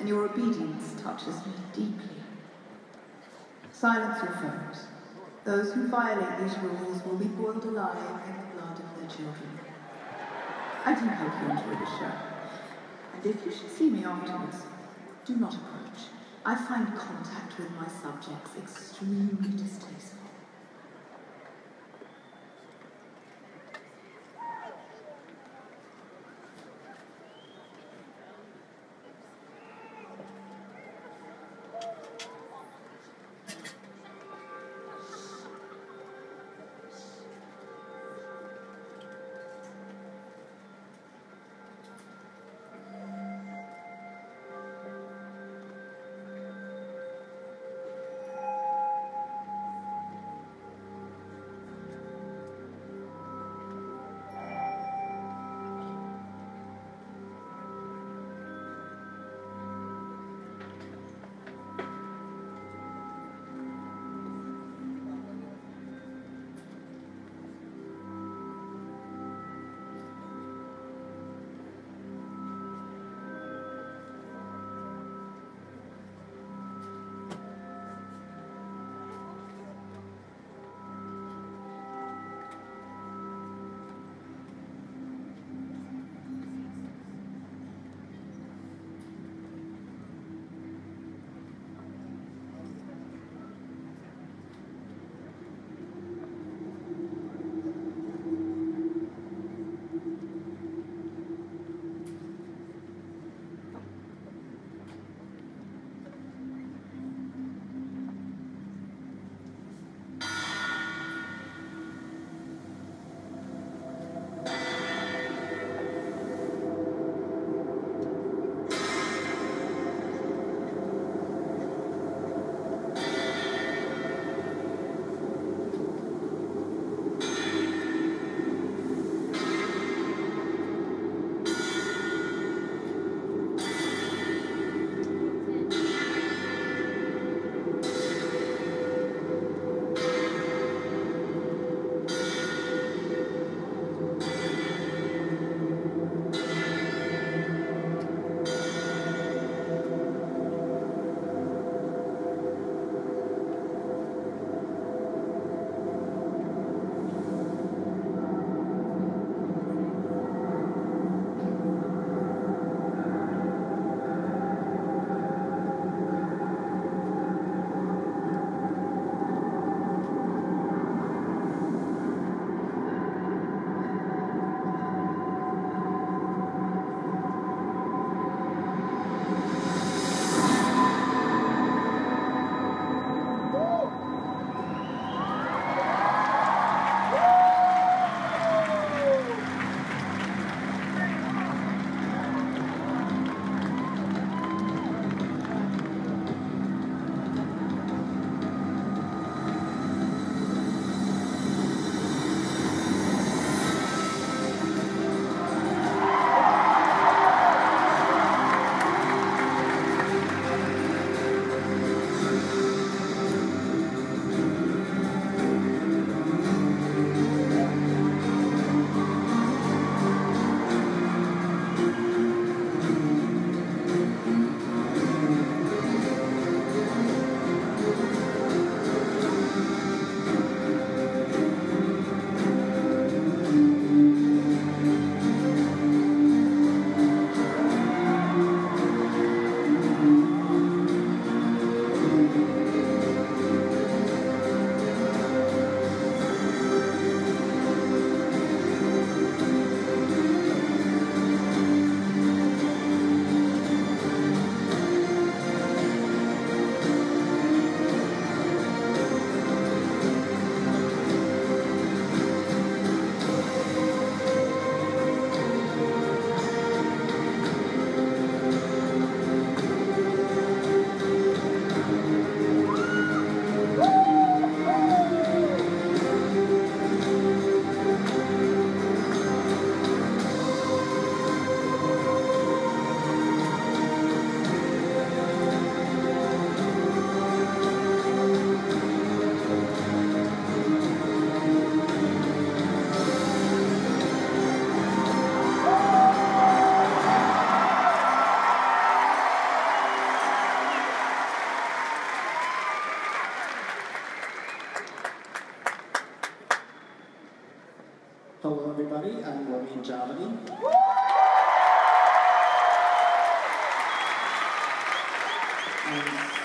and your obedience touches me deeply. Silence your foes. Those who violate these rules will be boiled alive in the blood of their children. I do hope you enjoy the show. And if you should see me afterwards, do not approach. I find contact with my subjects extremely distasteful.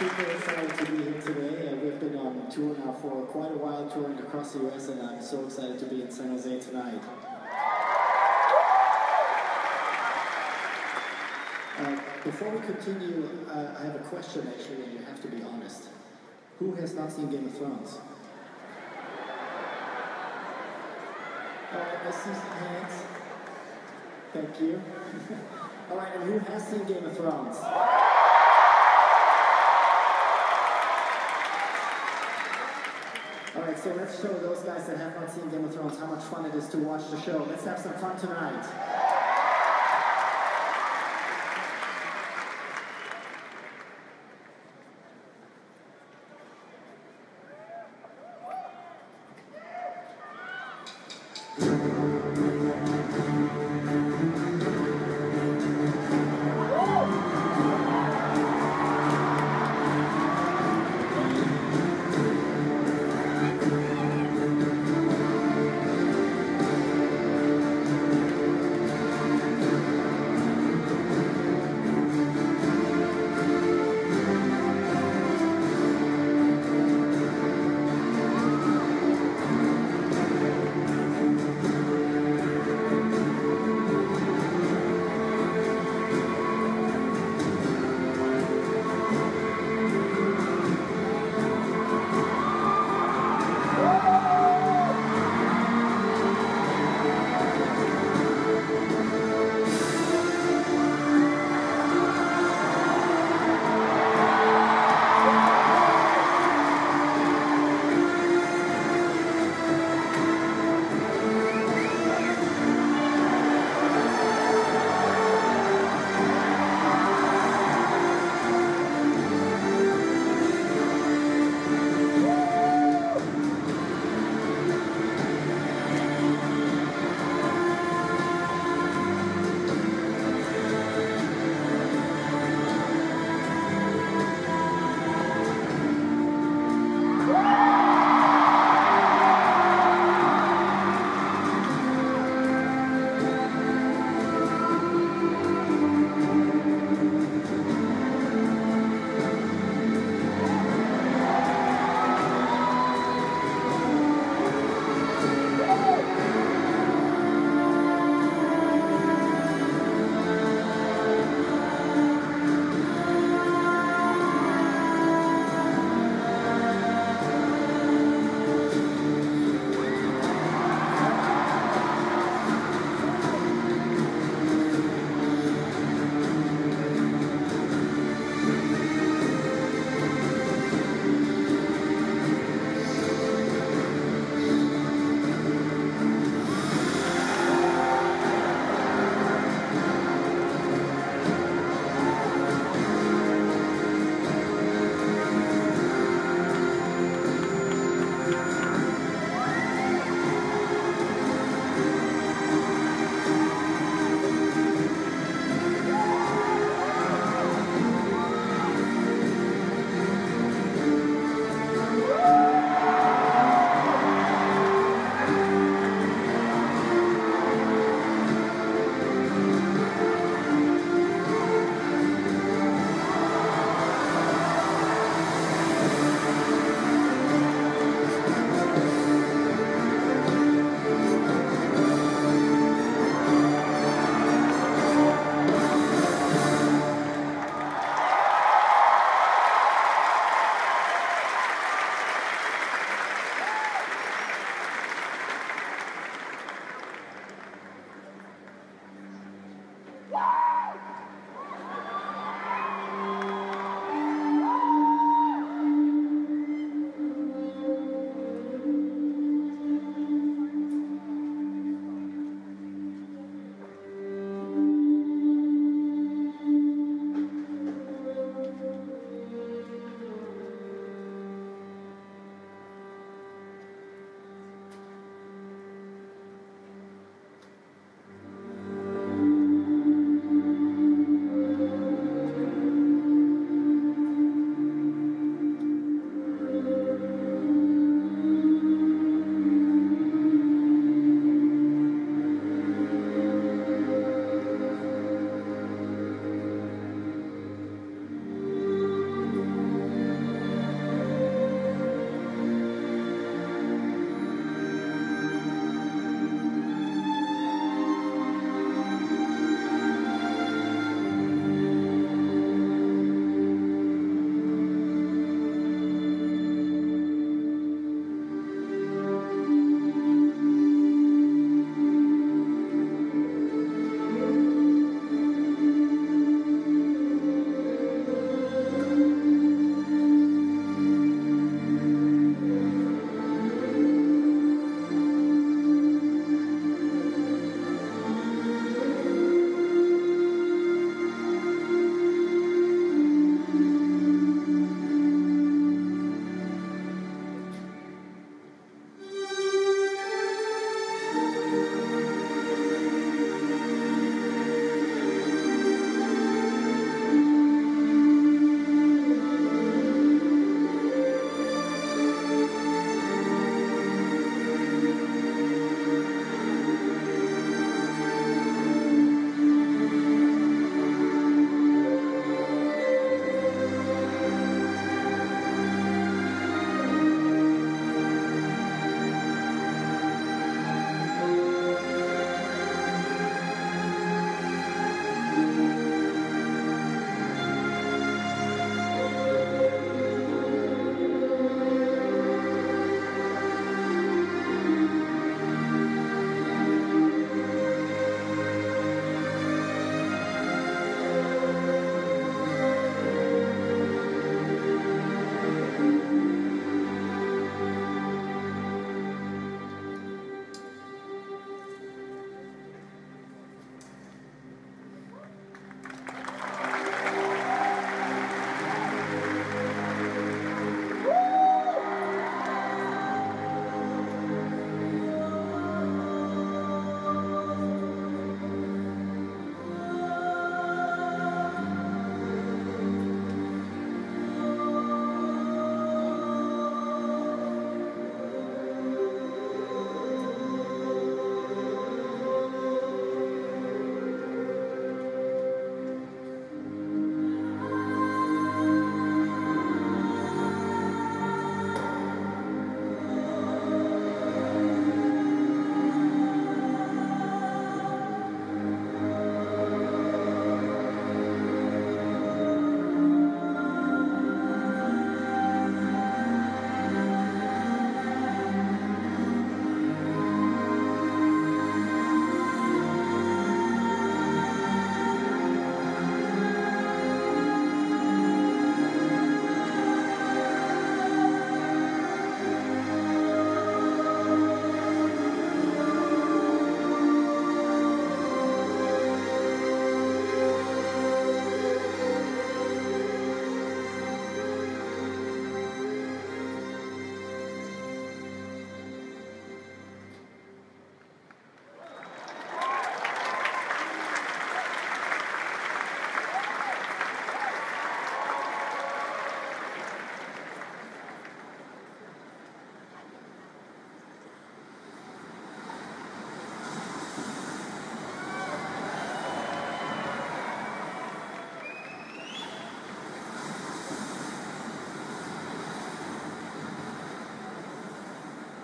super excited to be here today. We've been on tour now for quite a while, touring across the US, and I'm so excited to be in San Jose tonight. Before we continue, I have a question actually, and you have to be honest. Who has not seen Game of Thrones? Alright, I see some hands. Thank you. Alright, and who has seen Game of Thrones? Alright, so let's show those guys that have not seen Game of Thrones how much fun it is to watch the show. Let's have some fun tonight.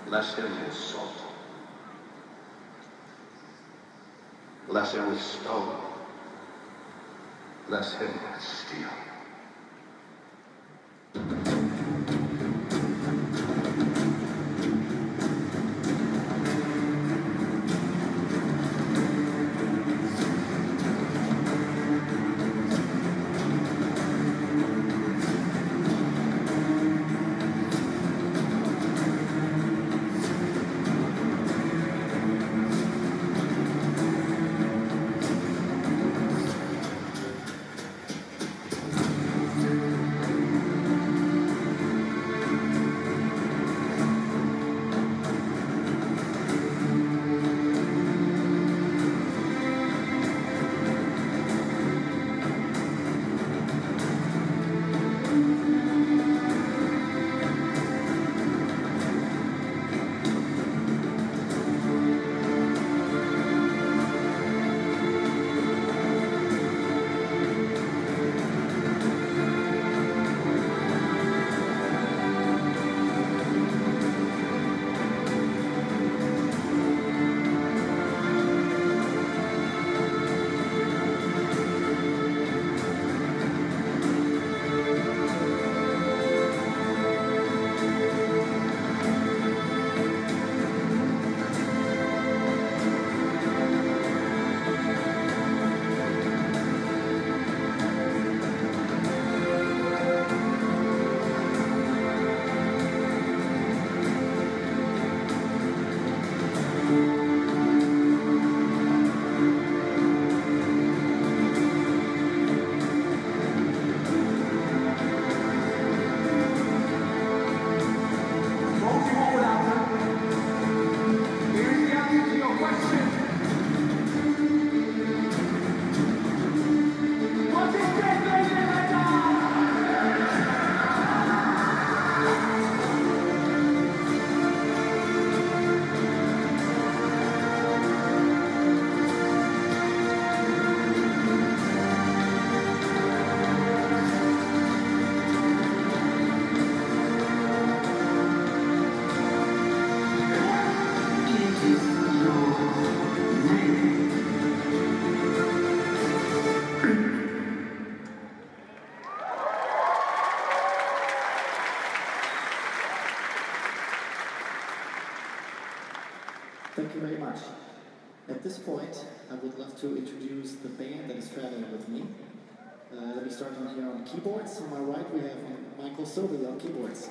Bless him with salt. Bless him with stone. Bless him with steel. Thank you very much. At this point, I would love to introduce the band that is traveling with me. Let me start on here on keyboards. On my right, we have Michael Sobey on keyboards.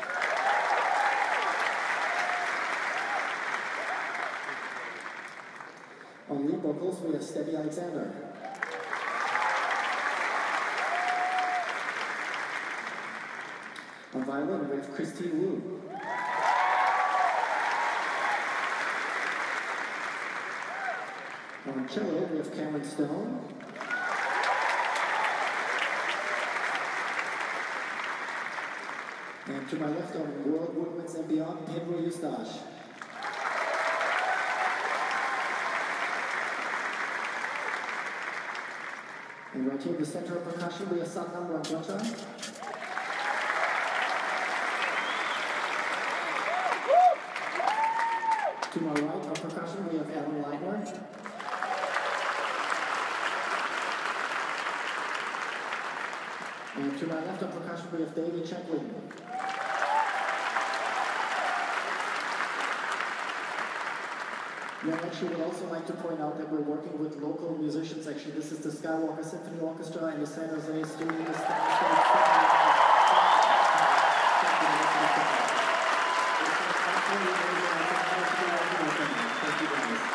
On lead vocals, we have Stevie Alexander. On violin, we have Christine Wu. On cello, we have Cameron Stone. And to my left on World Woodwinds and Beyond, Pedro Eustache. And right here in the center of percussion, we have Satnam Ramjota. To my right on percussion, we have Alan Leitner. And to my left on percussion, we have David Chaplin. Yeah, actually, I would also like to point out that we're working with local musicians. Actually, this is the Skywalker Symphony Orchestra and the San Jose Studio. Thank you guys.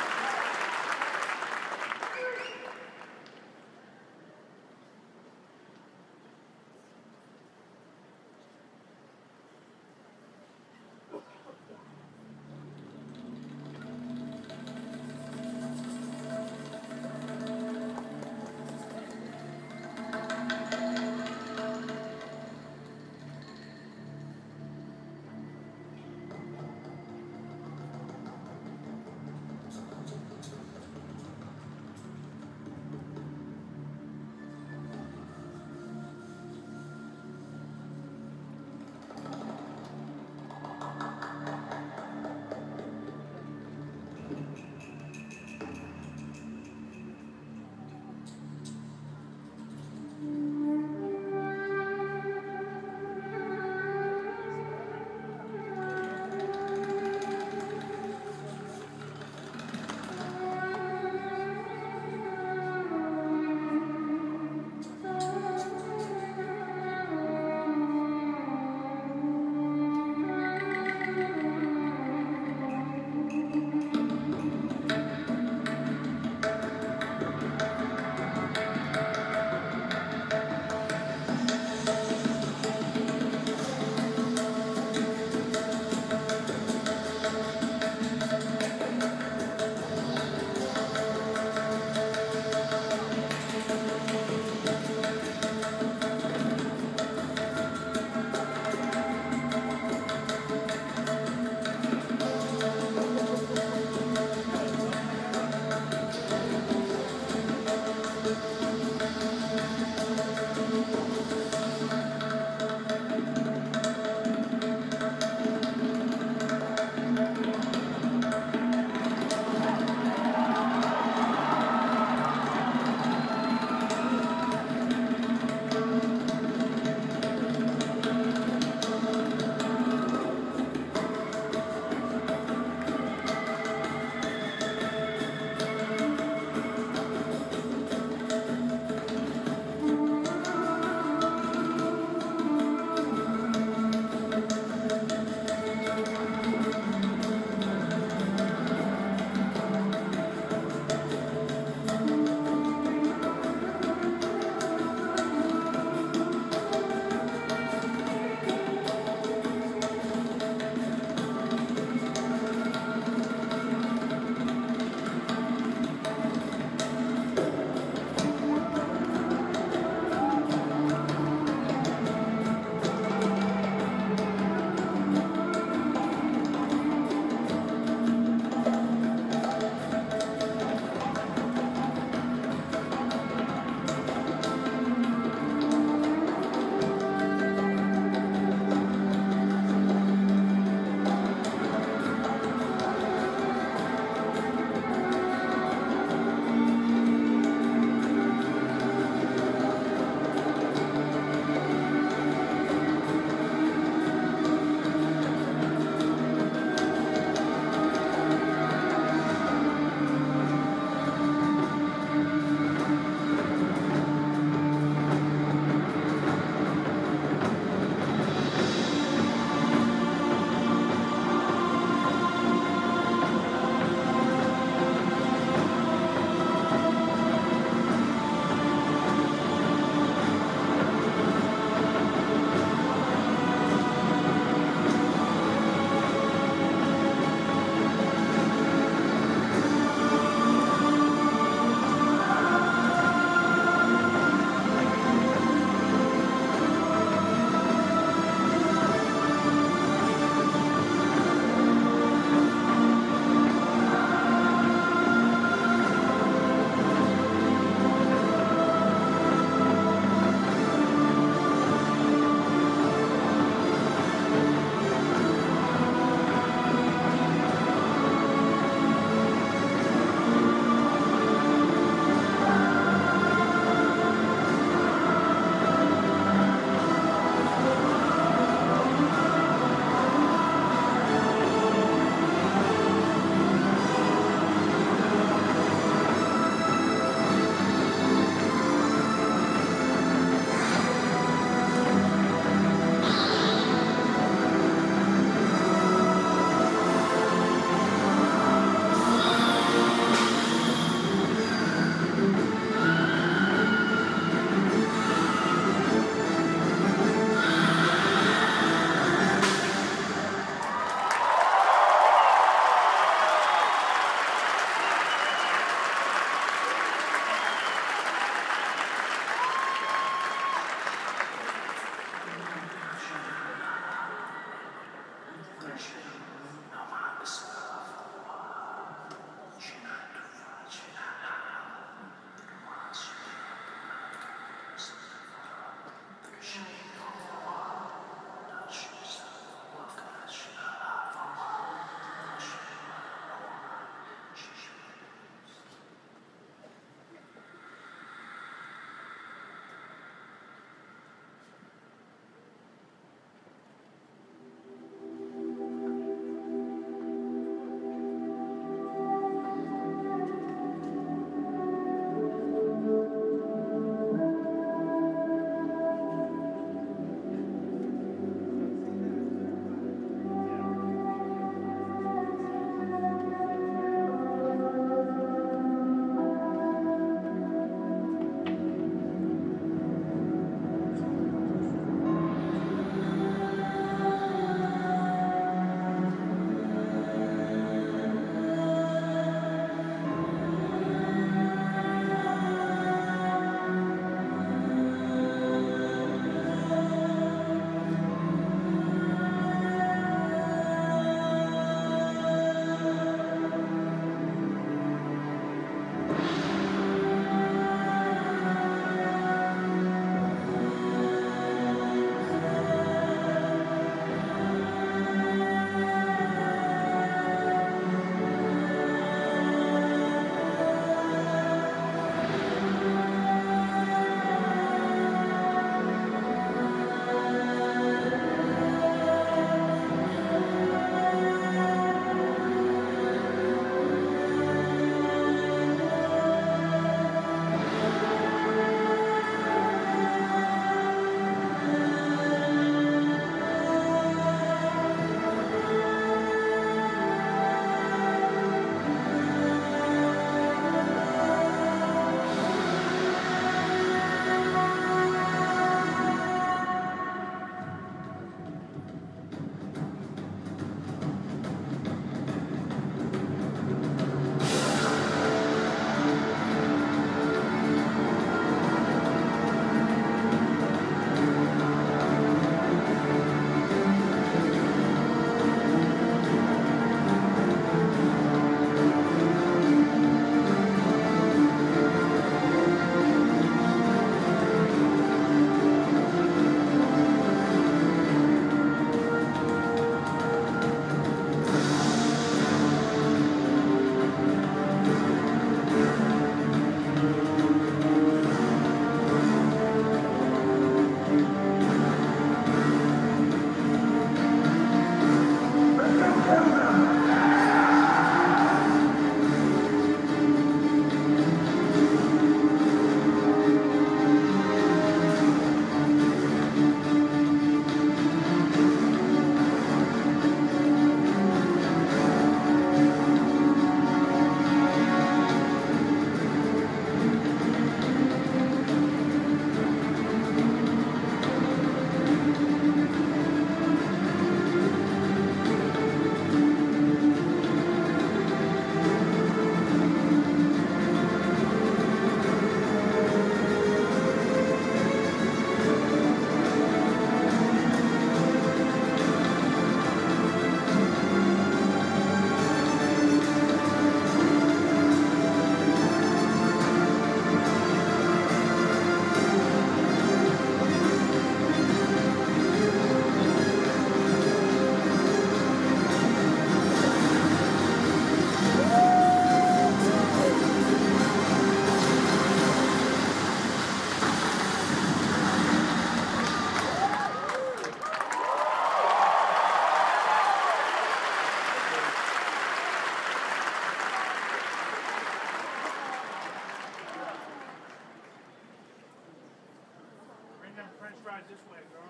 them French fries this way, girl.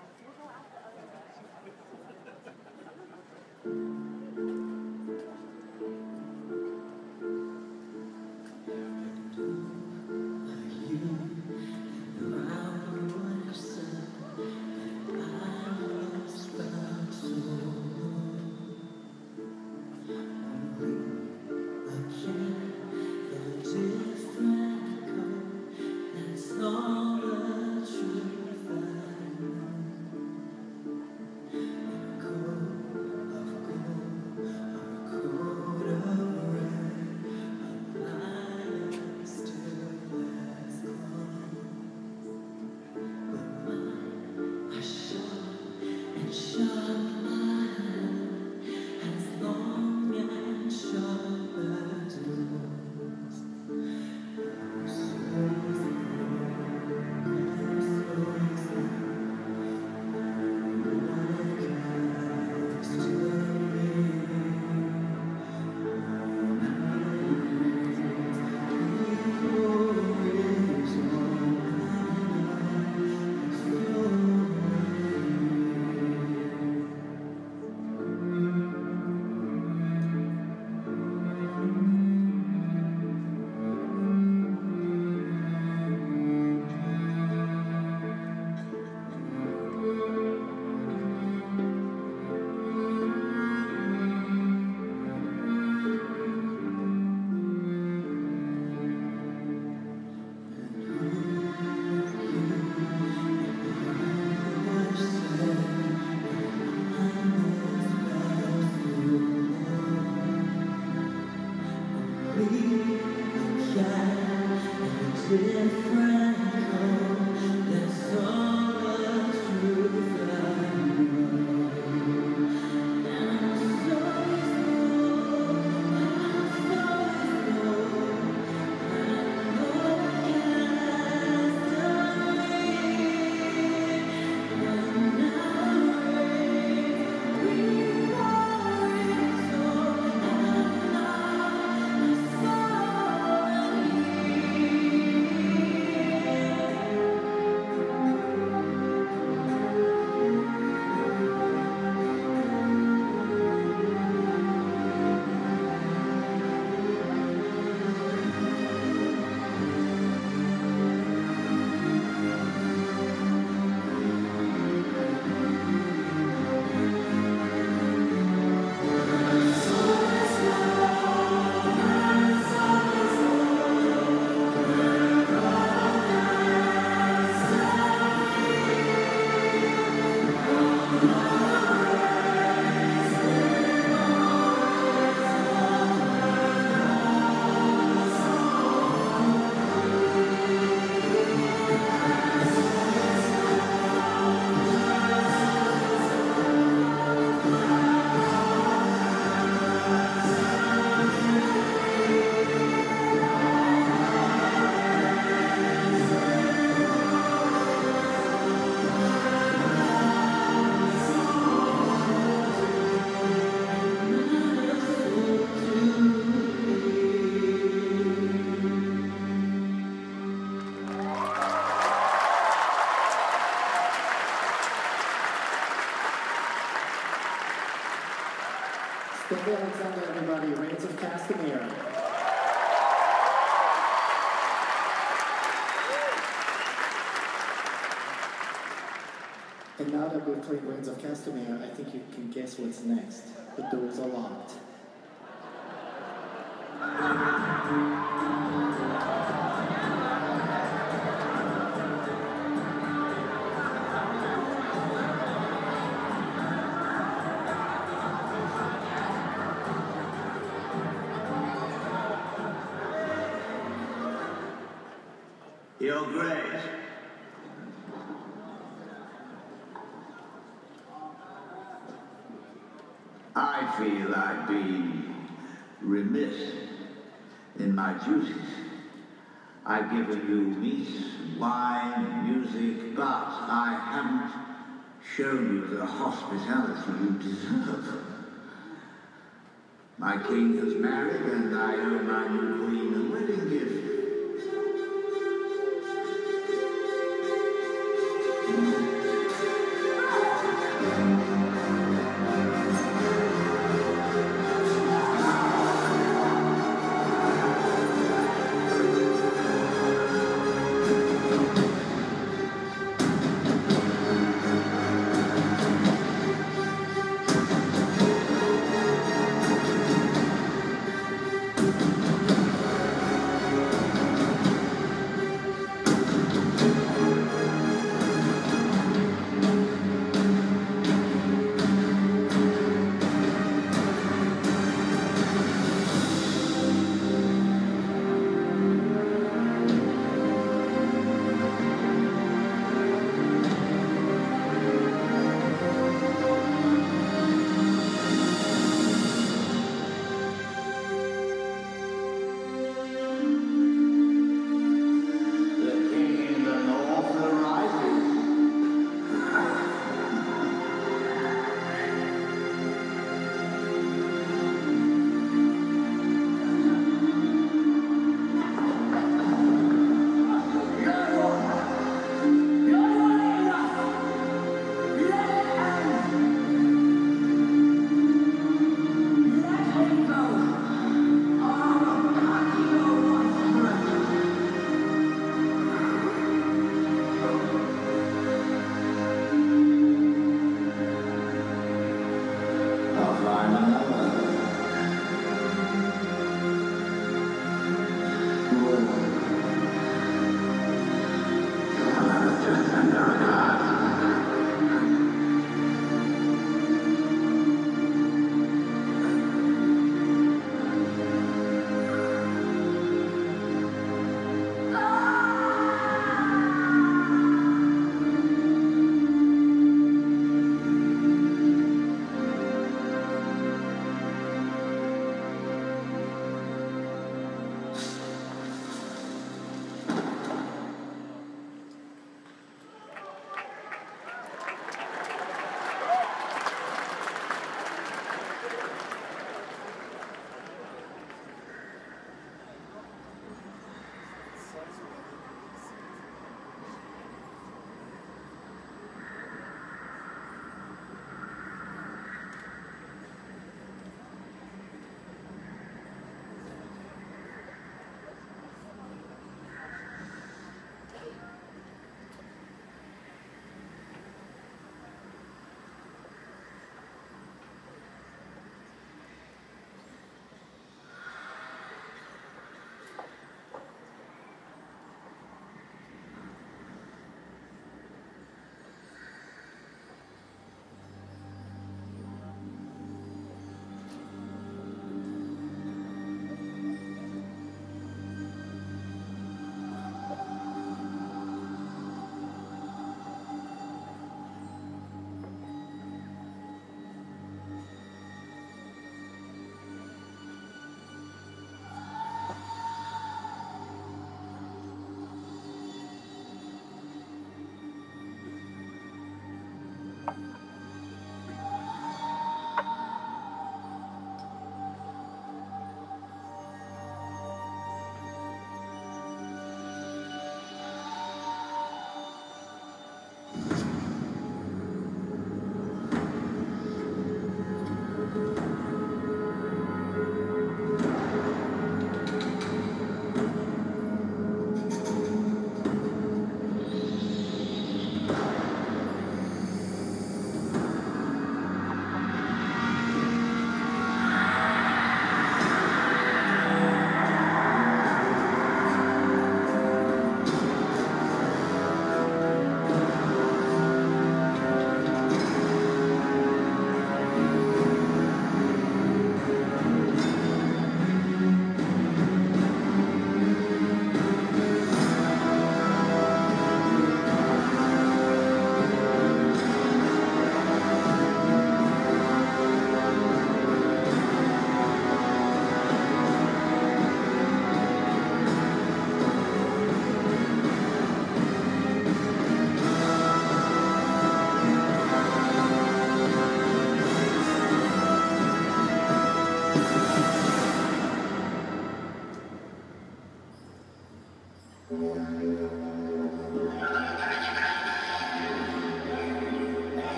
Thank you, Alexander, everybody. Reigns of Castamere. And now that we've played Reigns of Castamere, I think you can guess what's next. The doors are locked. Your Grace. I feel I've been remiss in my duties. I've given you meat, wine, music, but I haven't shown you the hospitality you deserve. My king has married, and I owe my new queen a wedding gift.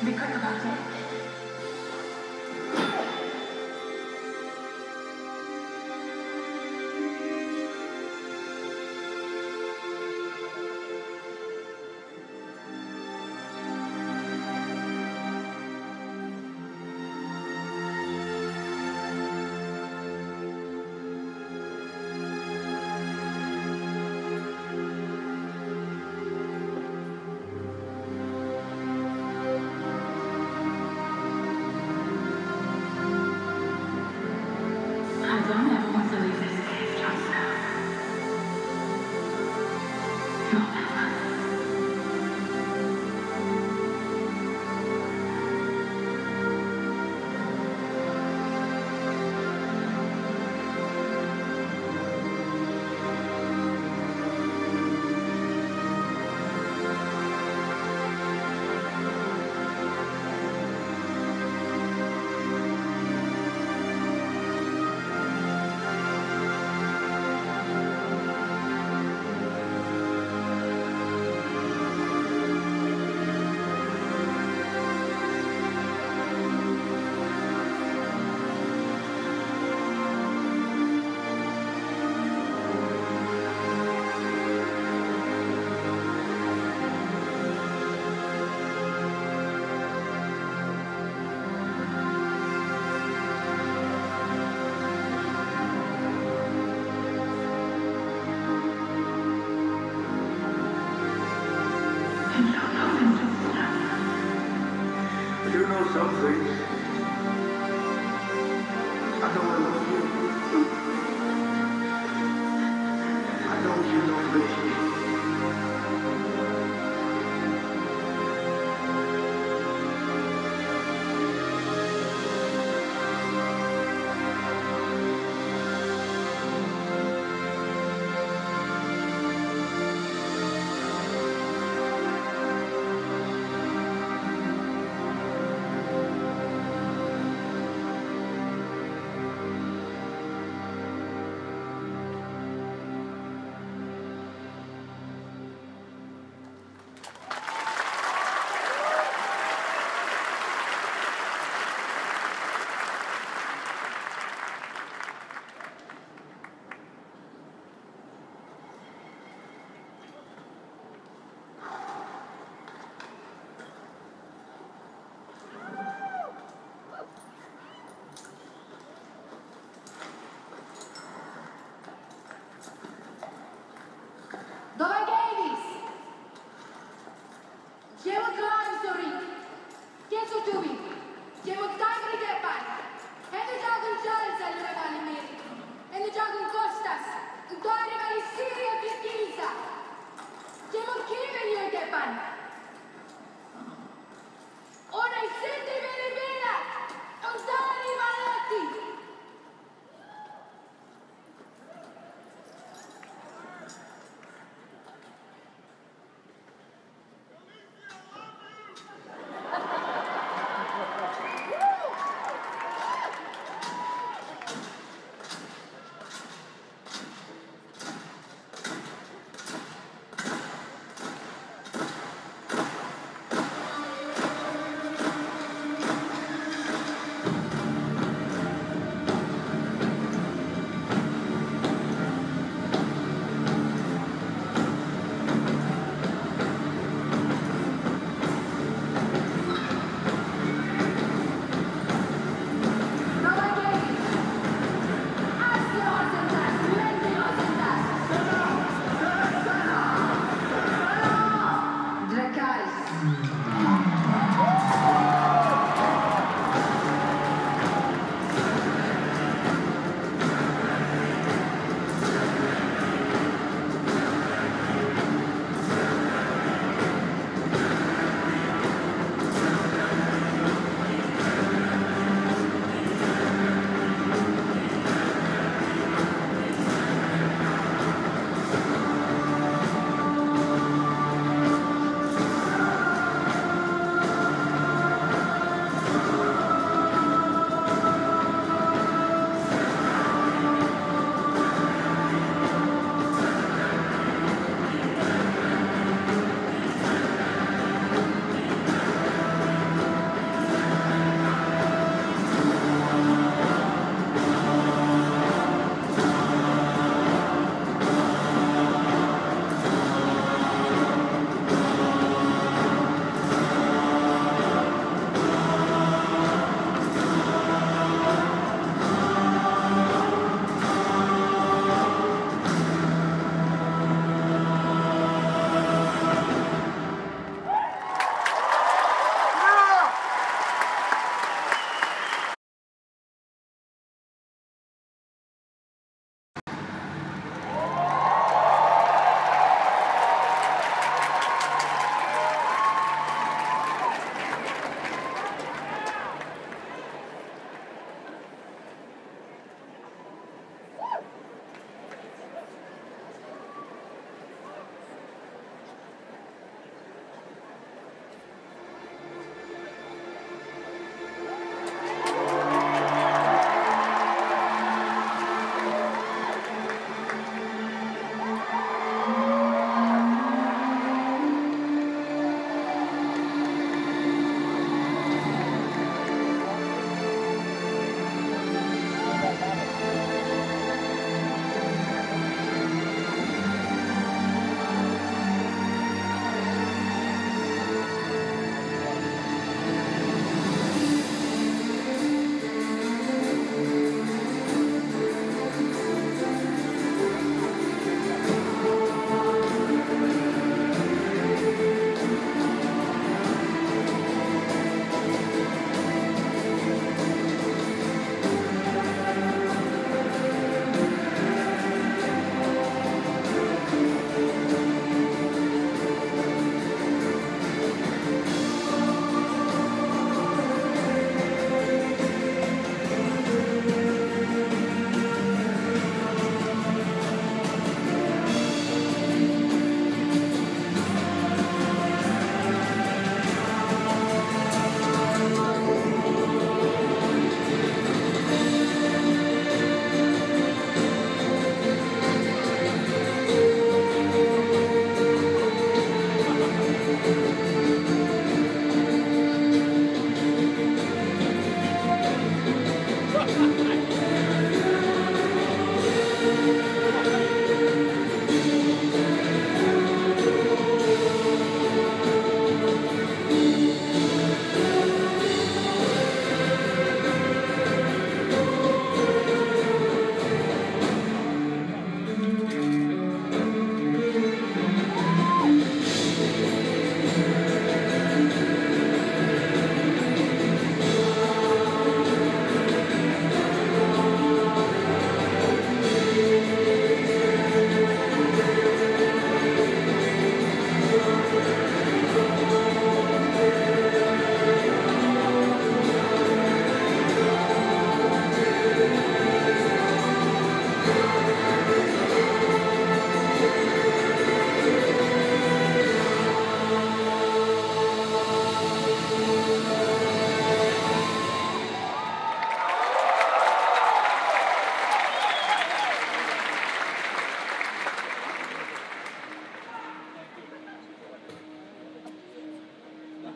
Be quick about it. I don't ever want to leave this cave just now. Not ever. You know something? I know I love you. I know you know this. Dove Davis? Jemot Lansori, Keso Tubi, Jemot Tagri Depan, and the Jagun Charles and the Mary, and the Jagun Costas, Utari Syria Pisa, Jemot Kiven Depan. Ora senti bene bene, Utari Malati.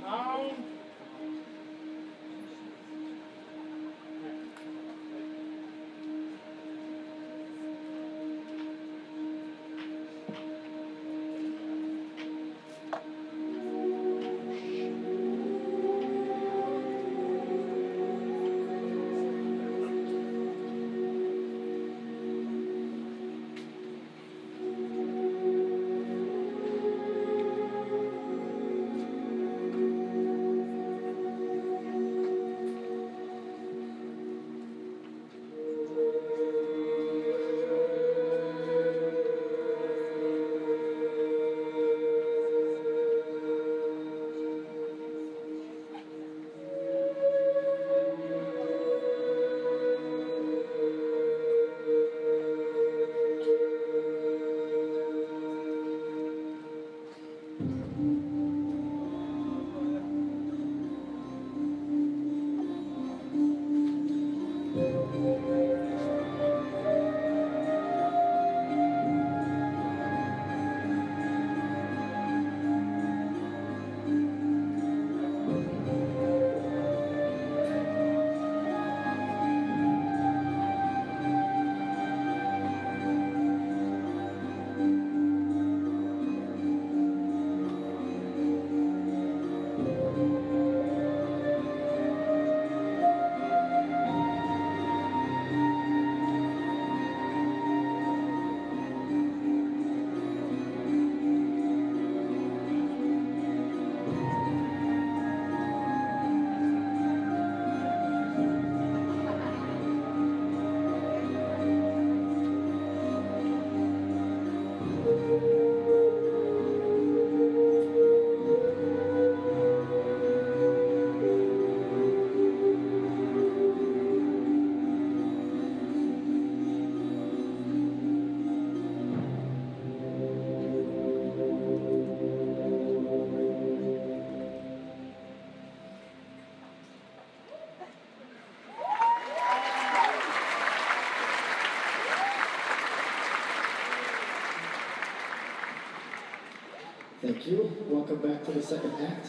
Thank you. Welcome back to the second act.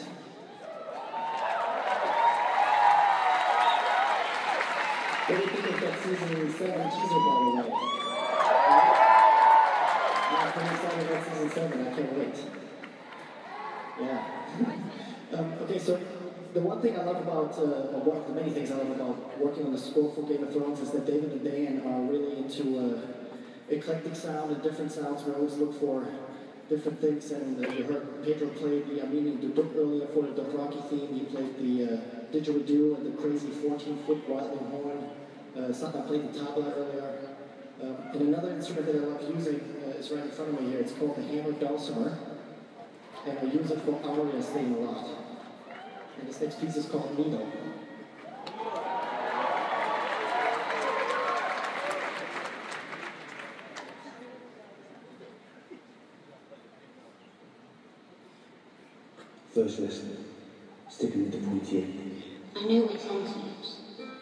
What do you think of that season 7 teaser, by the way? Yeah, pretty excited about season 7. I can't wait. Yeah. Okay, so the one thing I love about, or one of the many things I love about working on the score for Game of Thrones is that David and Dan are really into eclectic sound and different sounds. We always look for different things, and you heard Pedro play the Armenian duduk earlier for the Dothraki theme. He played the didgeridoo and the crazy 14-foot wildling horn. Saka played the tabla earlier. And another instrument that I love using is right in front of me here. It's called the hammered dulcimer, and I use it for Aria's theme a lot. And this next piece is called Nido. First lesson, sticking with the pointier. I know which hand to use.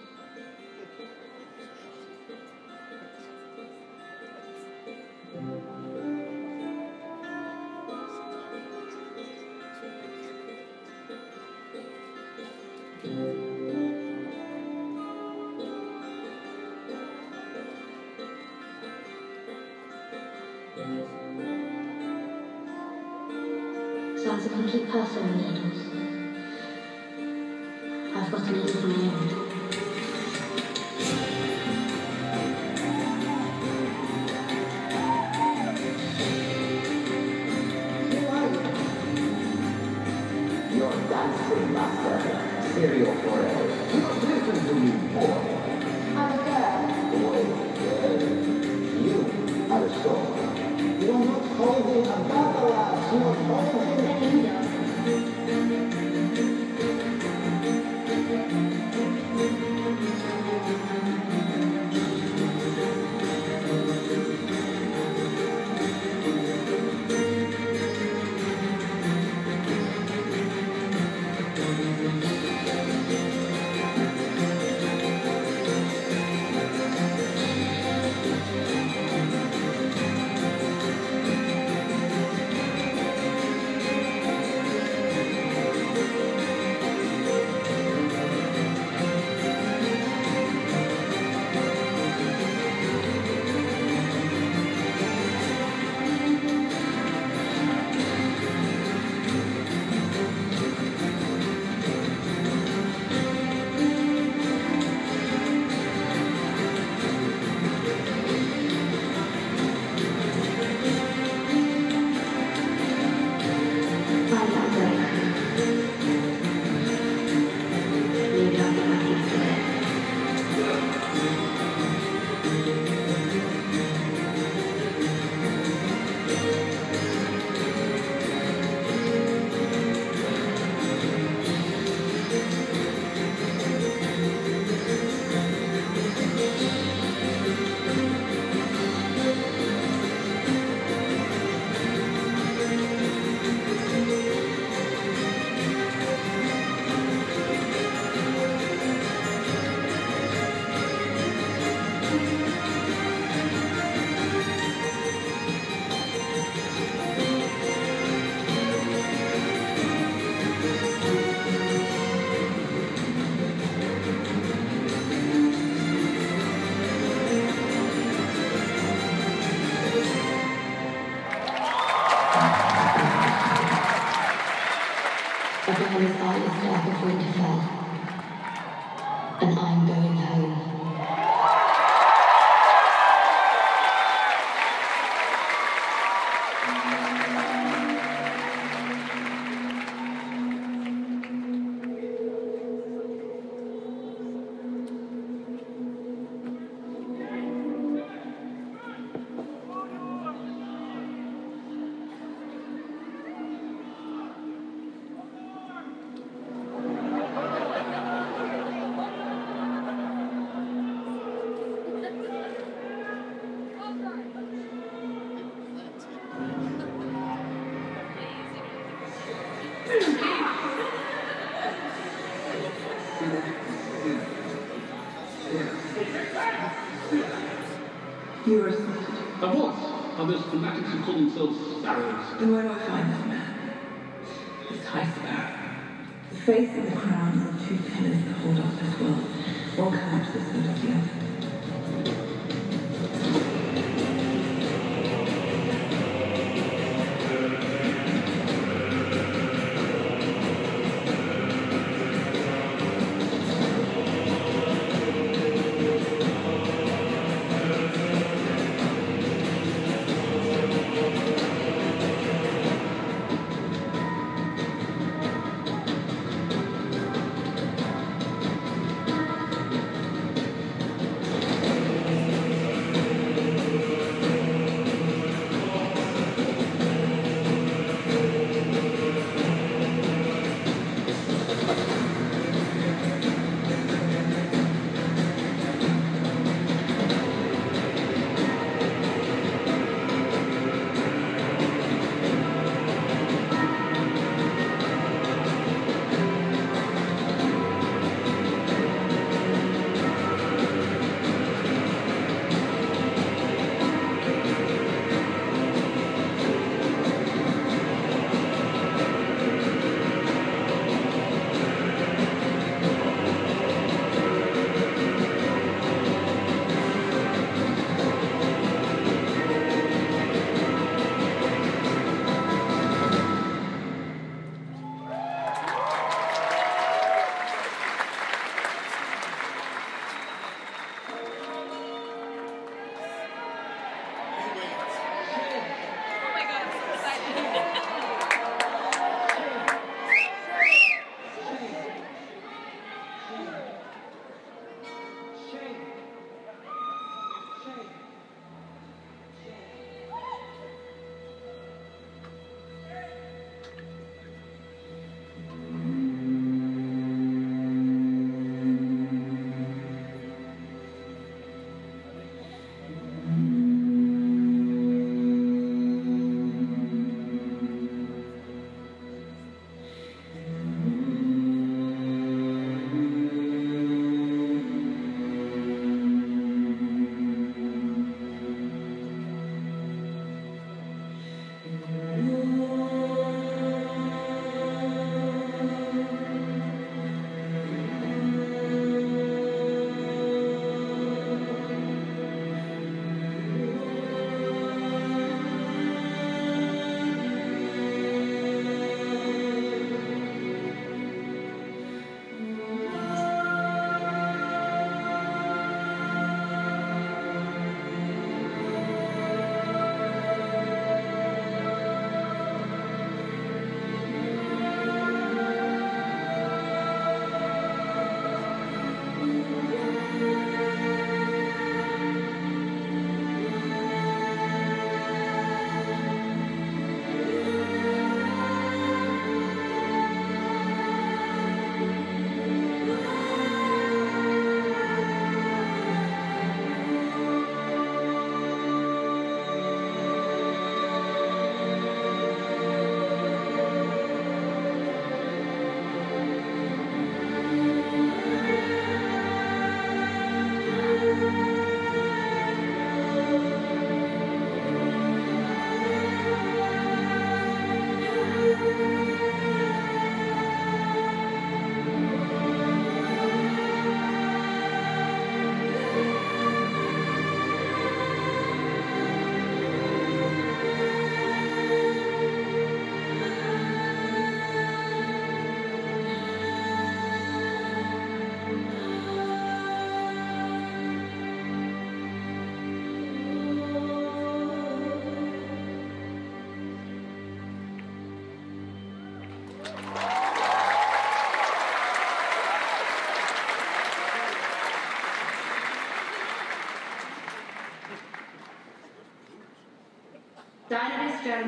Sounds a complete person with needles. I've got a needle of my own. Your dancing master, Serial Forever. Listen to me, boy. I'm a girl. You are a soul. You are not holding a battle axe. You are holding a needle. hell is eyeless dark as winter fell, and I'm going home. You were assaulted. I was. Others fanatics who call themselves sparrows. Then where do I find this man? This high sparrow. The face and the crown are the two pillars that hold up this world. One collapses, so does the other.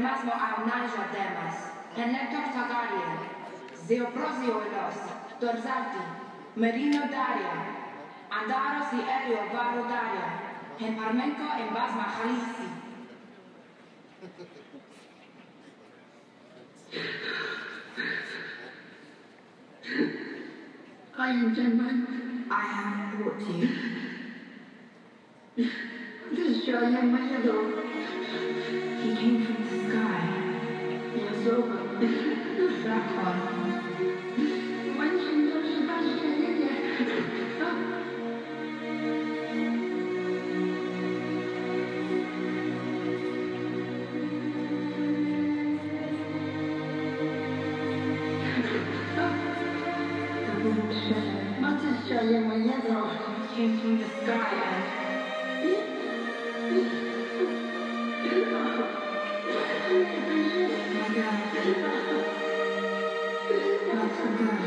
masmo aunagio demas, en lector Targaryen, Zeoprosio elos, Dorzalti, Merino Daria, Andaros y Elio Varo Daria, en Parmenco en Basma Halisi. I am Genman. I have brought you. This is Young Mayado. He came from the sky. Yes, over. Black one. When she knows about it, Came from the sky and my girl, like a girl.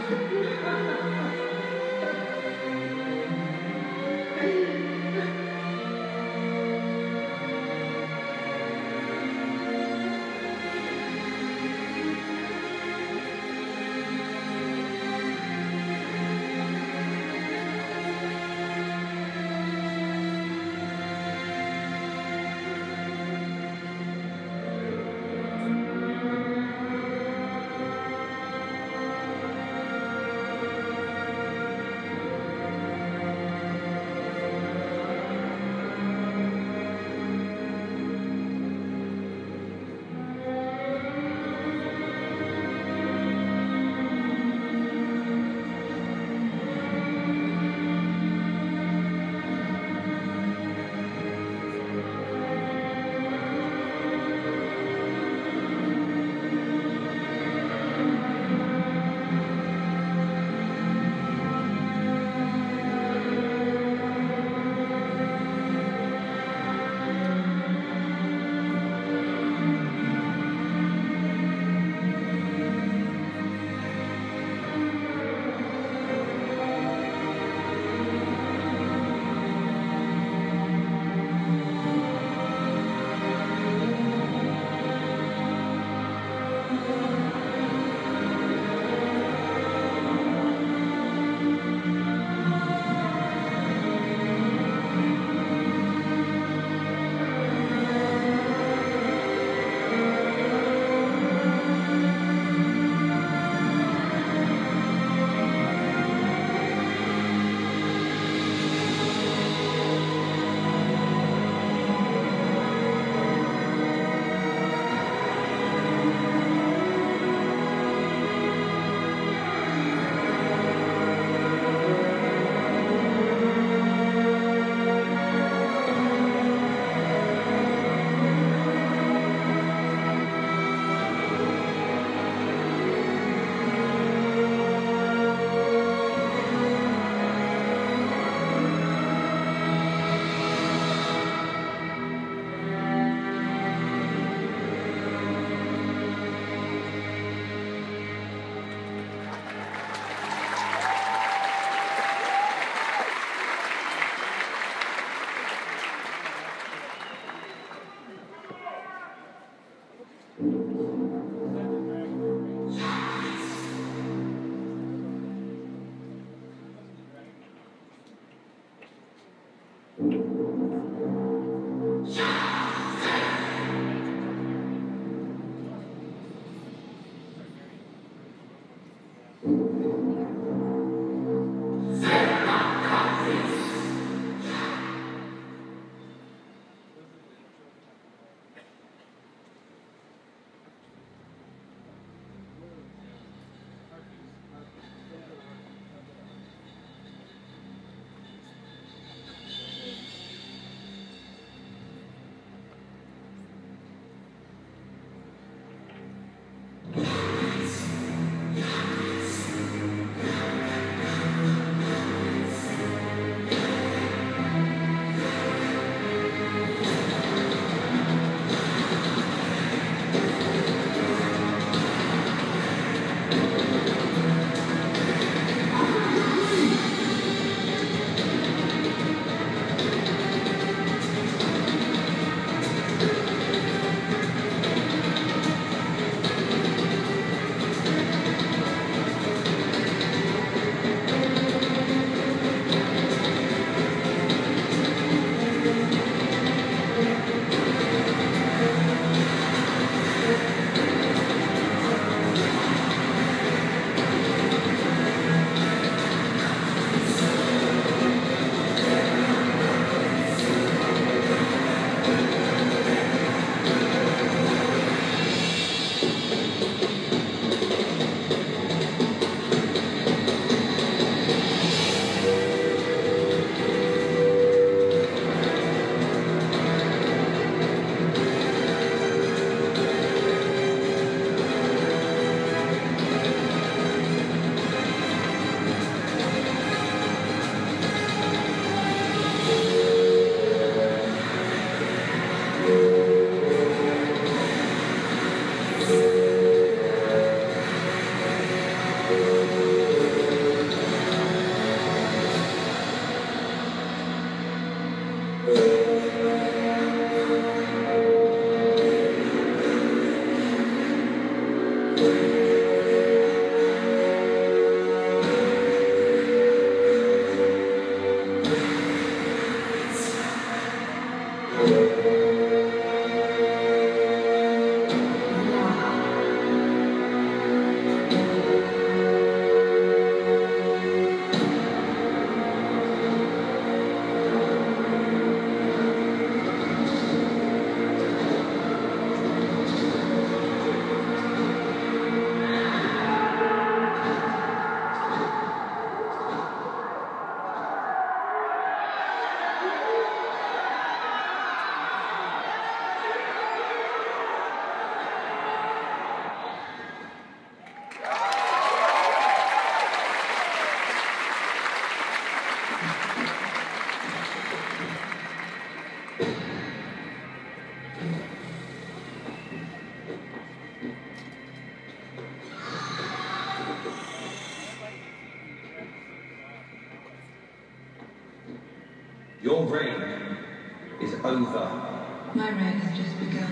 reign is over. My reign has just begun.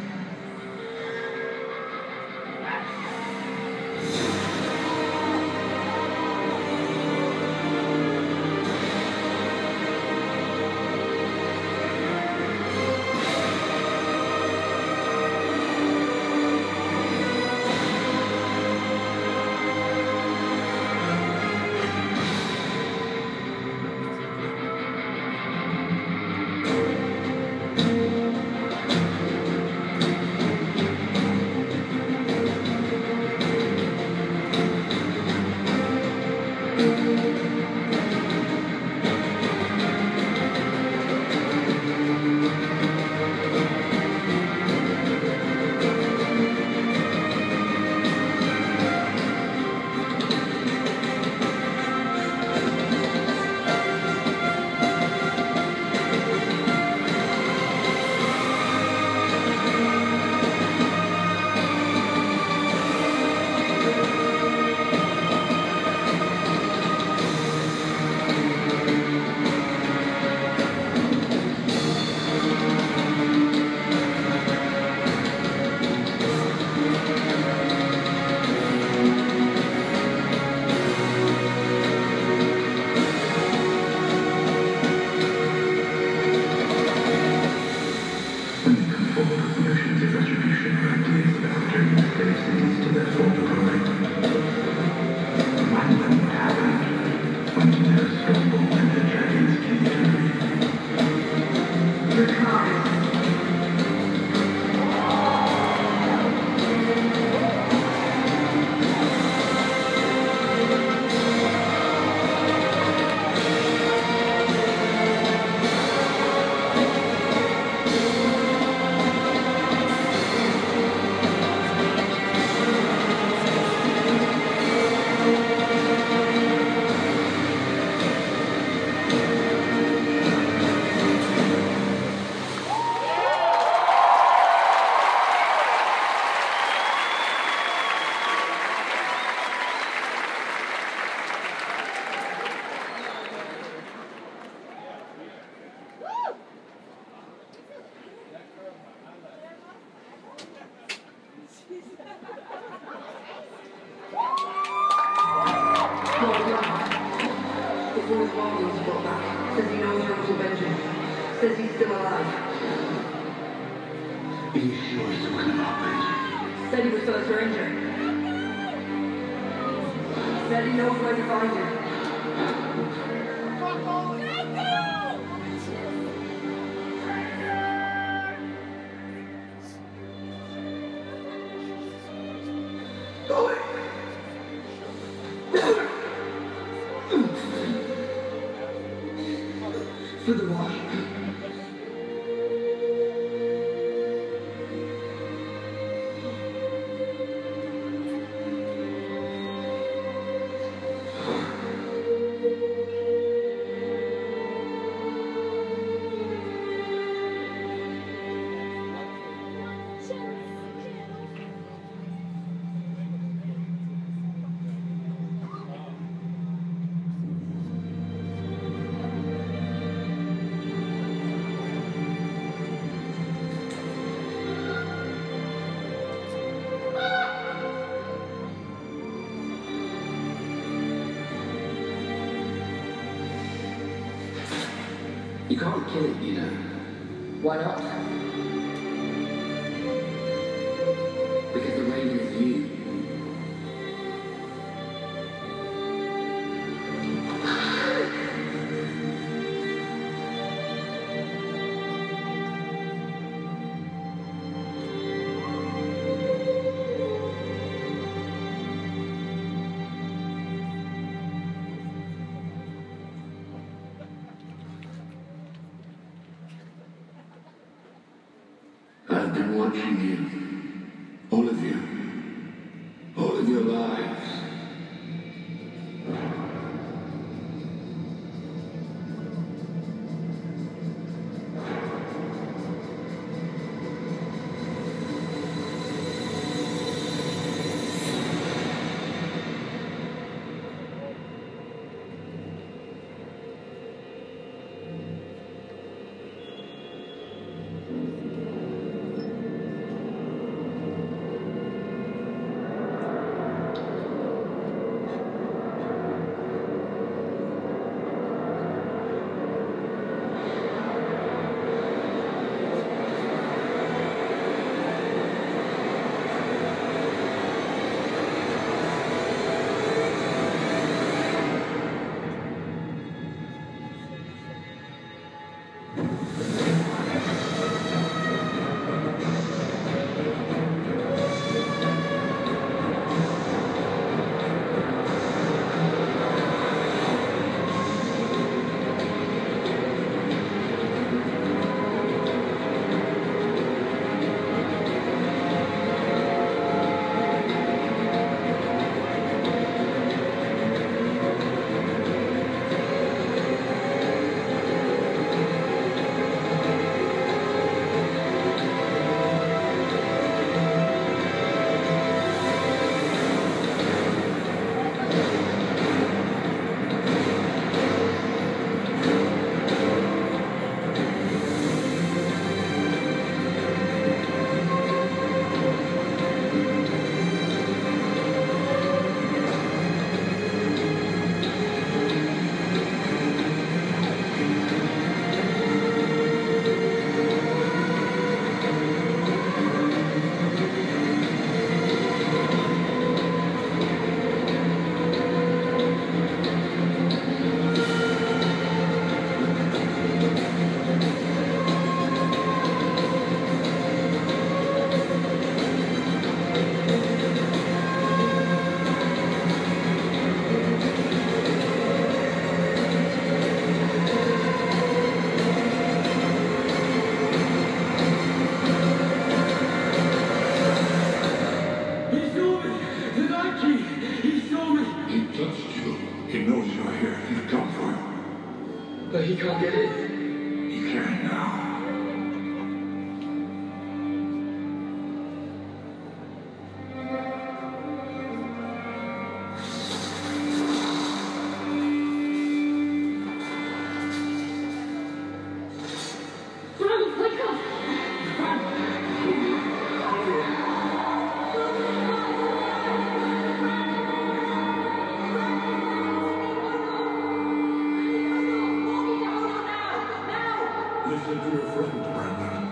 Says he's still alive. Are you sure he's talking about Benji? Said he was first ranger. Said he knows where to find him. For the wash. You can't kill it, you know. Why not? Because the rain is you. I've been watching you. All of you. All of your lives. touched you. He knows you're here. You've come for him. But he can't get in. He can now. Listen to your friend, Brandon.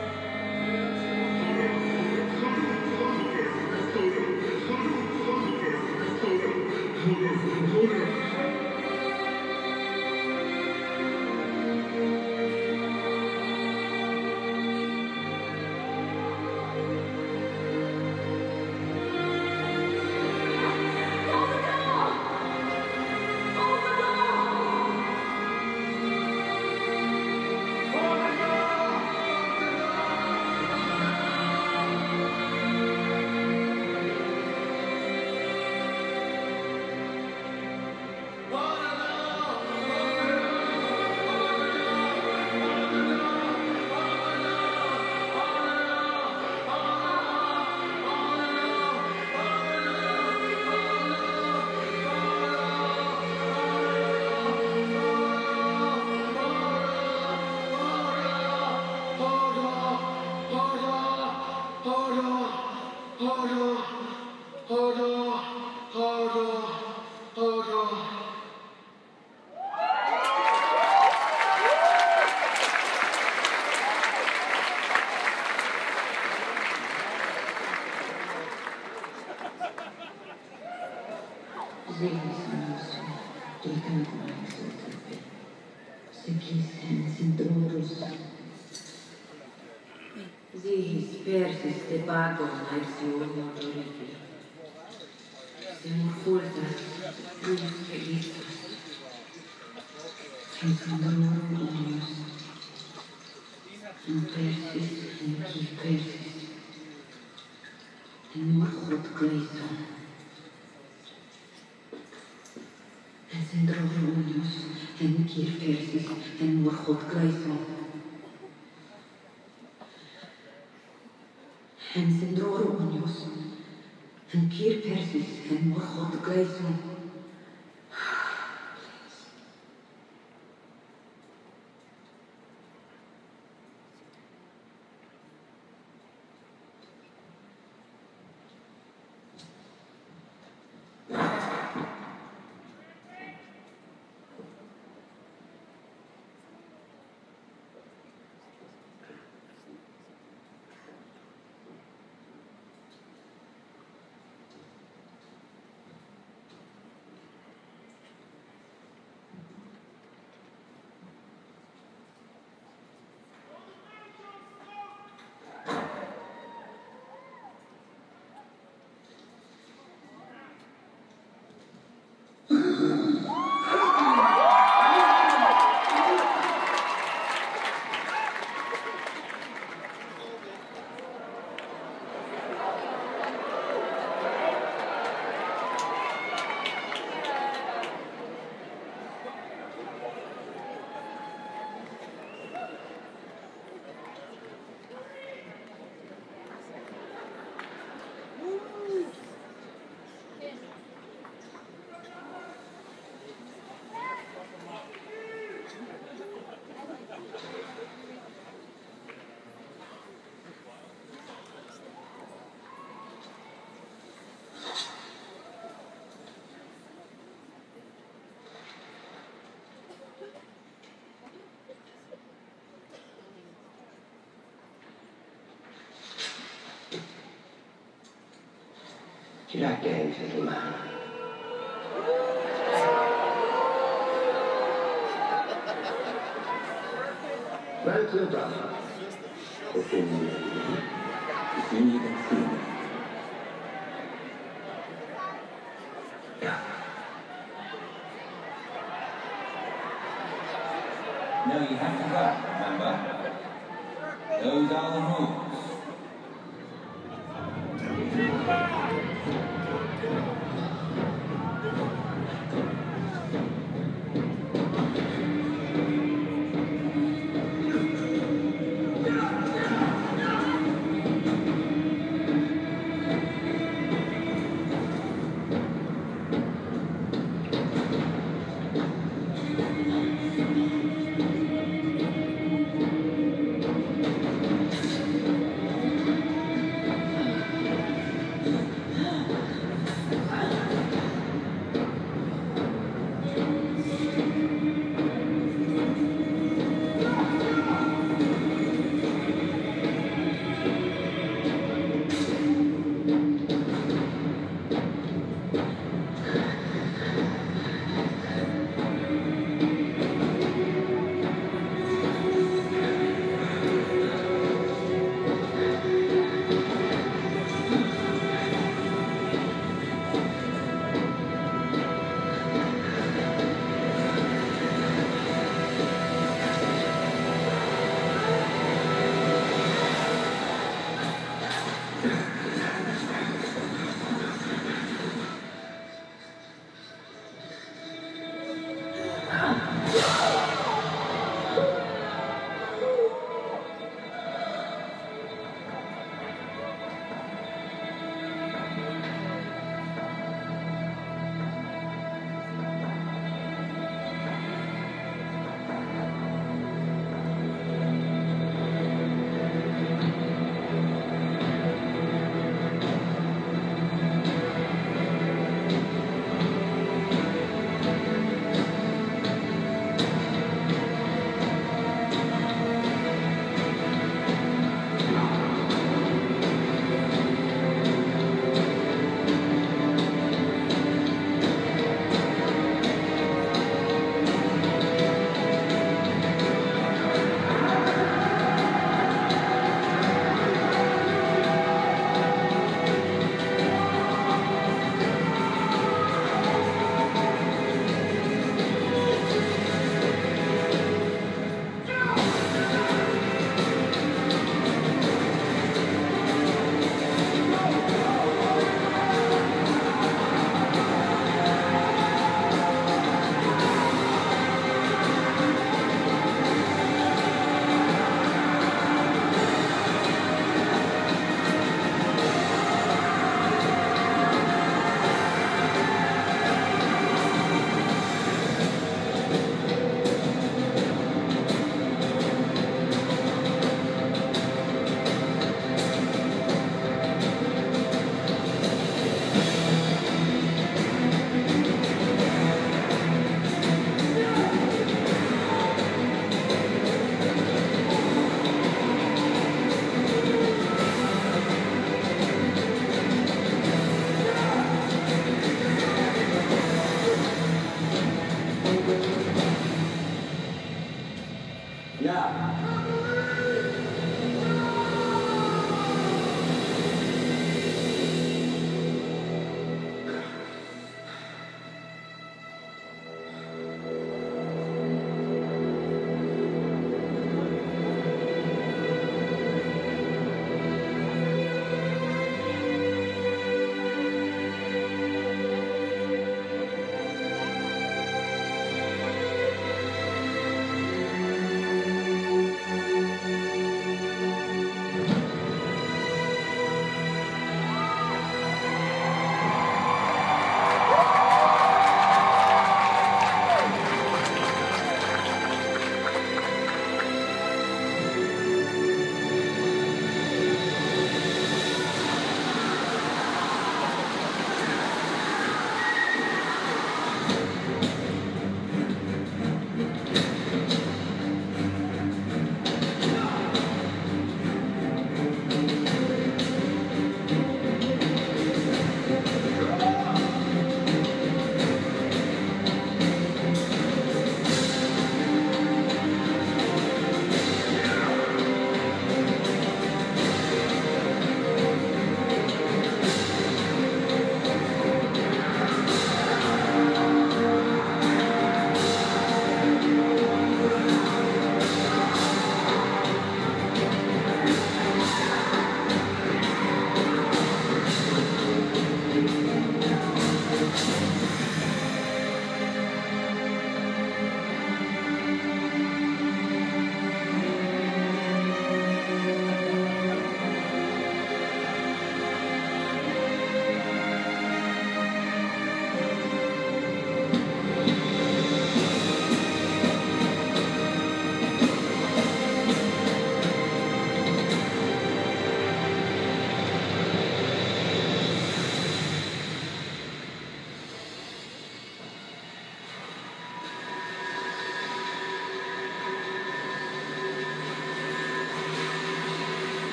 Zihis persis te pagum aersium motorifi. Semur fultas, plus felistas. Sensundorum omnius. In persis, in qui persis. In morchot gleison. En sendrorum omnius, en qui persis, en morchot gleison. En sendrorum omnius, en quir persis, en morchot gleison. You're not getting to the line. Welcome, brother. The thing you can see me. Yeah. No, you have to go, remember? Those are the rules.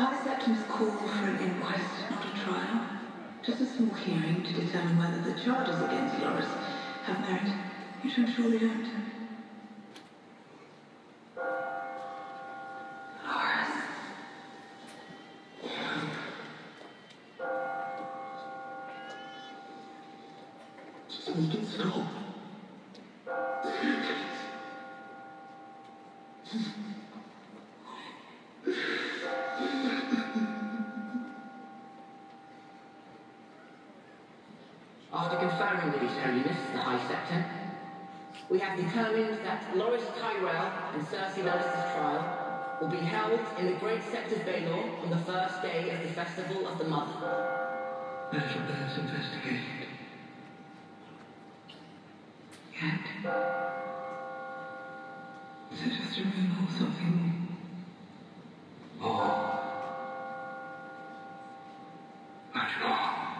High Septons call for an inquest, not a trial. Just a small hearing to determine whether the charges against Loris have merit, which I'm sure they don't. Loris. Just make it stop. After confirming with His Holiness, the High Septon, we have determined that Loris Tyrell and Cersei Loris' trial will be held in the Great Sept of Baelor on the first day of the Festival of the Mother. Let us investigate. Yet, let us remember something more. Much more.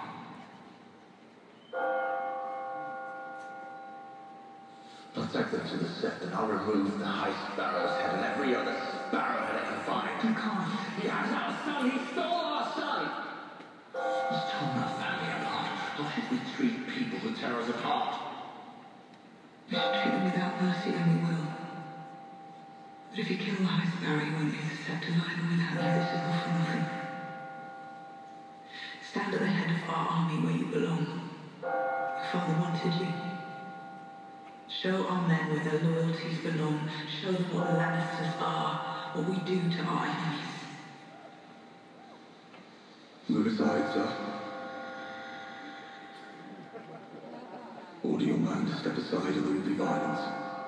I'll take them to the Sept and I'll remove the High Sparrow's head and every other sparrow head I can find. You can't. He has our son! He stole our son! He's torn our family apart. How should we treat people who tear us apart? We should treat them without mercy, and we will. But if you kill the High Sparrow, you won't leave the Sept alive, and without you, this is all for nothing. Stand at the head of our army where you belong. Your father wanted you. Show our men where their loyalties belong. Show them what the Lannisters are, what we do to our enemies. Move aside, sir. Order your man to step aside or there will be violence.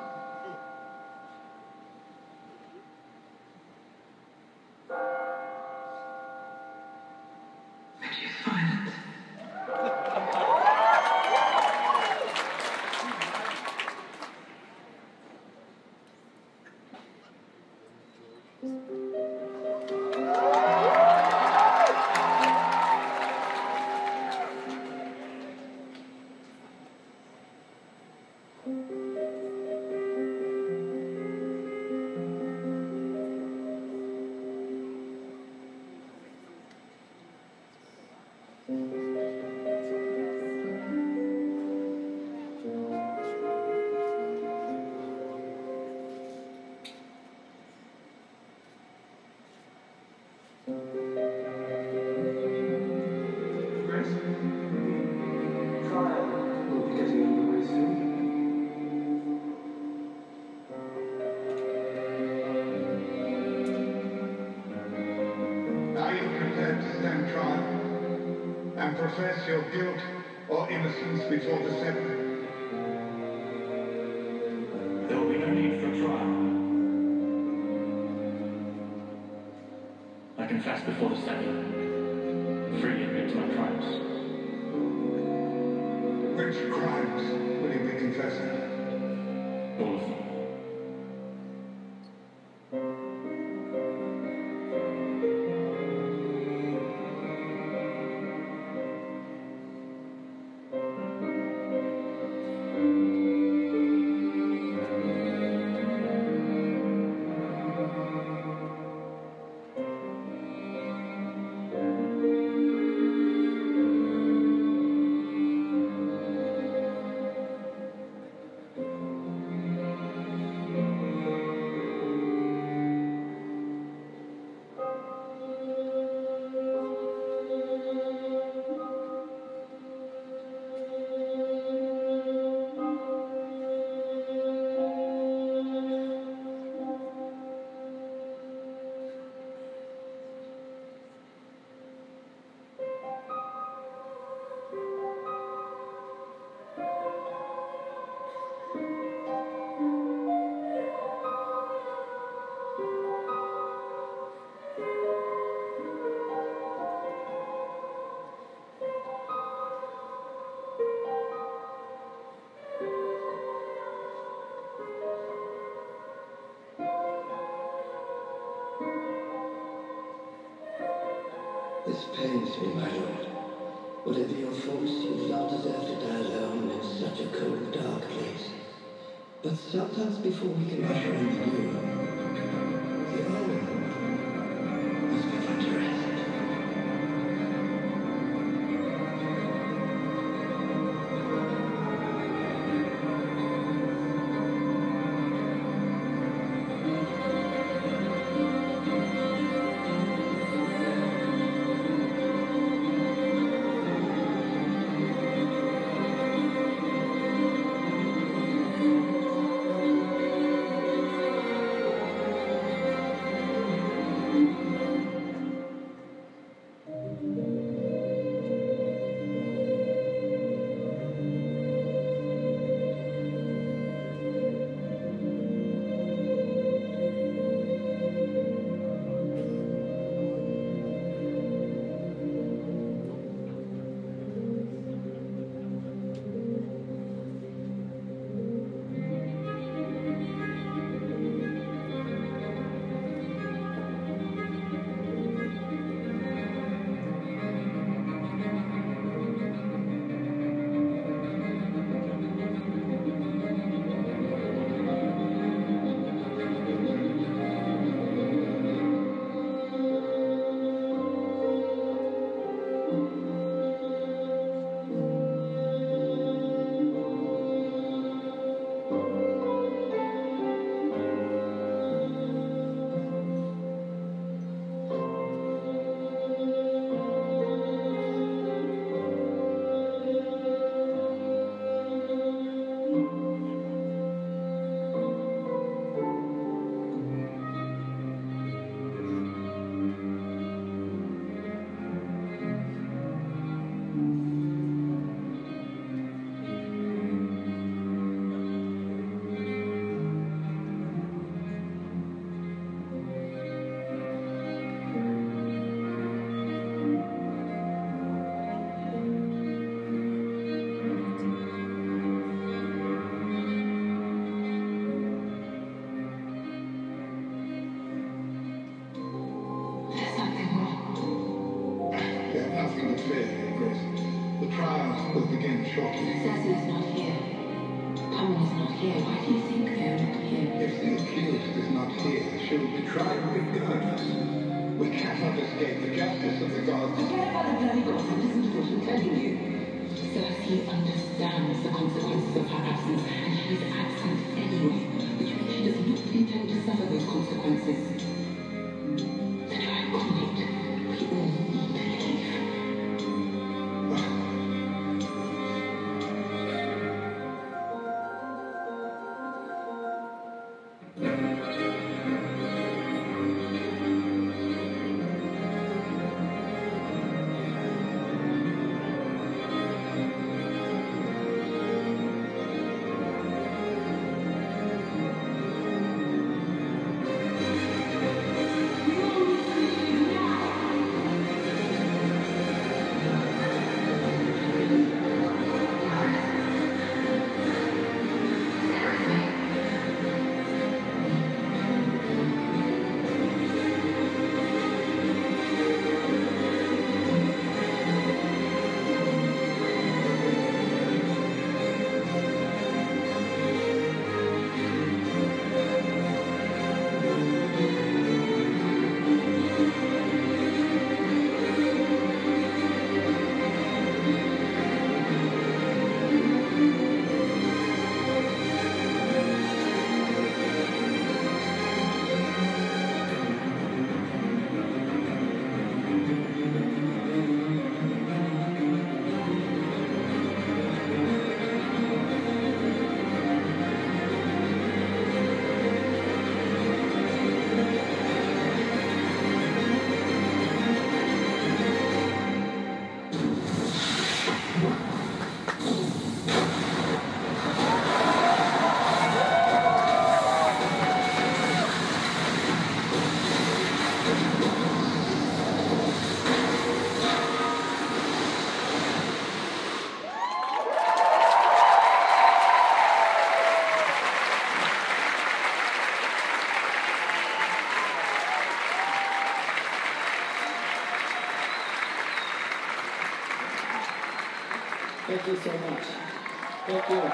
Which is violent. Profess your guilt or innocence before the Sept. There will be no need for a trial. I confess before the Sept, freely admit to my crimes. Which crimes will you be confessing? All of them. This pains me, my lord. Whatever your faults, you do not deserve to die alone in such a cold, dark place. But sometimes before we can usher in the new, the old must be put to rest. will begin shortly. Cersei is not here. Tommen is not here. Why do you think they are not here? If the accused is not here, she will be tried regardless. We cannot escape the justice of the gods. Forget about the bloody gods and listen to what I'm telling you. Cersei understands the consequences of her absence, and she is absent anyway, which means she does not intend to suffer those consequences. So do I commit? We all need to leave. Thank you so much. Thank you.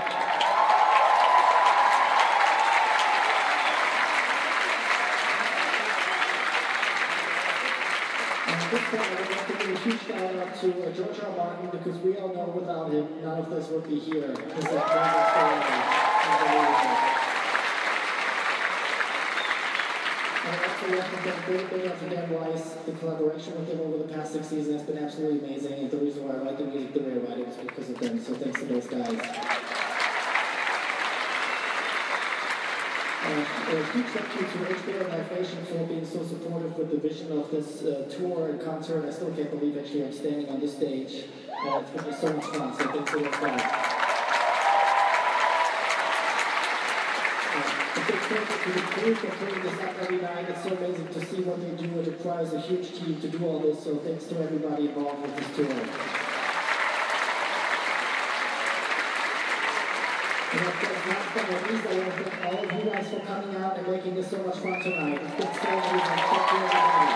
At this point, I would like to give a huge shout out to George R. Martin, because we all know without him, none of this would be here. This is amazing story. Unbelievable. And I also want to thank Big and Dan Weiss. The collaboration with them over the past 6 seasons has been absolutely amazing, and the reason why I write the music the way I write it is because of them, so thanks to those guys. A huge thank you to HBO and Live Nation for being so supportive with the vision of this tour and concert. I still can't believe actually I'm standing on this stage. It's been so much fun, so thanks for those guys. A big thank you to the crew for putting this up every night. It's so amazing to see what they do. It requires a huge team to do all this, so thanks to everybody involved with this tour. And of course, last but not least, I want to thank all of you guys for coming out and making this so much fun tonight. It's been so amazing. Thank you, everybody.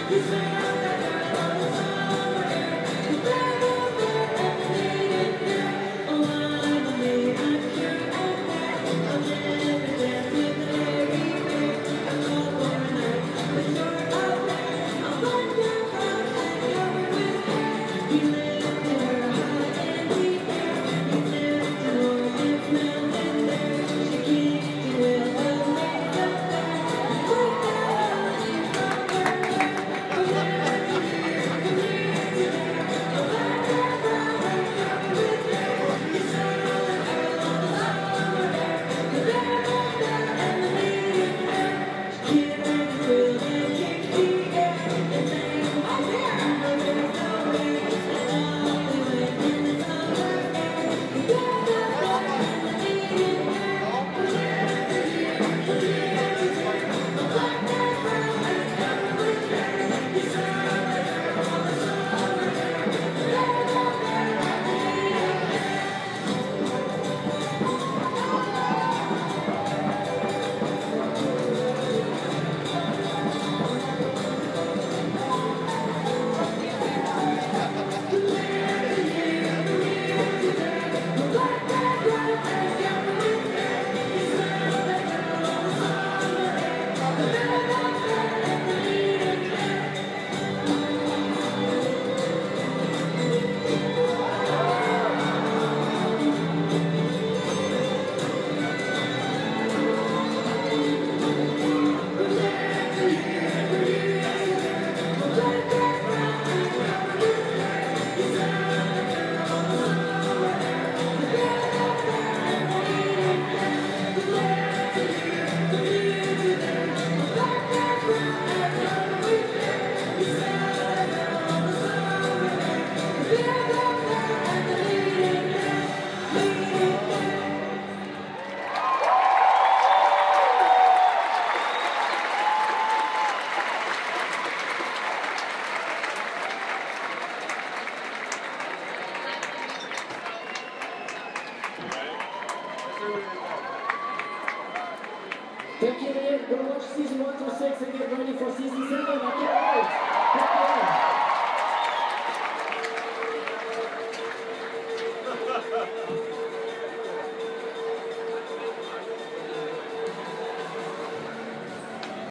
Thank you, man. Go watch season 1 through 6 and get ready